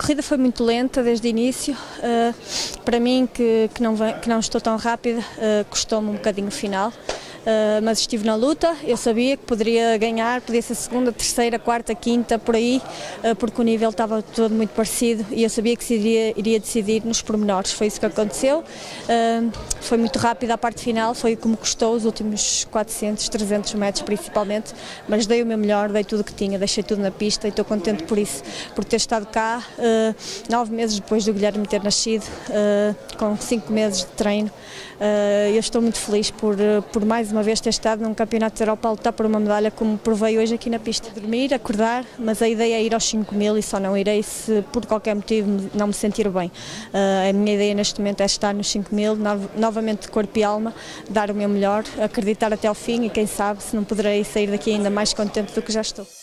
corrida foi muito lenta desde o início. Para mim, que não estou tão rápida, custou-me um bocadinho o final. Mas estive na luta, eu sabia que poderia ganhar, podia ser segunda, terceira, quarta, quinta, por aí, porque o nível estava todo muito parecido e eu sabia que se iria decidir nos pormenores. Foi isso que aconteceu. Foi muito rápido a parte final, foi como custou os últimos 400, 300 metros principalmente, mas dei o meu melhor, dei tudo o que tinha, deixei tudo na pista e estou contente por isso, por ter estado cá 9 meses depois do Guilherme ter nascido, com 5 meses de treino. Eu estou muito feliz por mais uma vez ter estado num campeonato da Europa a lutar por uma medalha como provei hoje aqui na pista. Dormir, acordar, mas a ideia é ir aos 5.000 e só não irei se por qualquer motivo não me sentir bem. A minha ideia neste momento é estar nos 5.000, novamente de corpo e alma, dar o meu melhor, acreditar até ao fim e quem sabe se não poderei sair daqui ainda mais contente do que já estou.